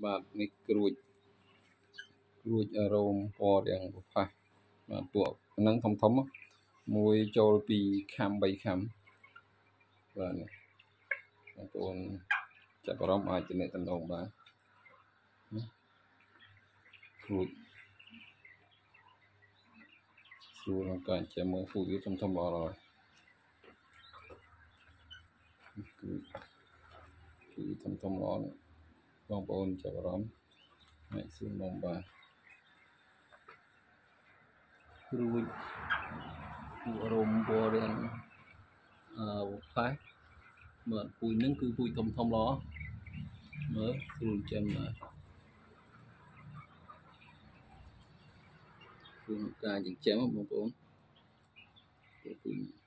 បាទនេះក្រួចអារម្មណ៍ពណ៌ទាំងប្រផាសបាទពួកហ្នឹងធំមួយចូលពីខាំ3ខាំបាទនេះបងប្អូនចាប់អារម្មណ៍អាចទំនាក់ទំនងបានក្រួចស្រួលក្នុងការចាំមើលពូជវាធំល្អហើយគឺធំល្អបងប្អូនចាប់អារម្មណ៍អាចសួរមកបាទក្រួចអារម្មណ៍ពណ៌ទាំងផាសមើលពូជហ្នឹងគឺពូជធំល្អមើលស្រួលចាំបាទគឺការចិញ្ចឹមបងប្អូនពូជ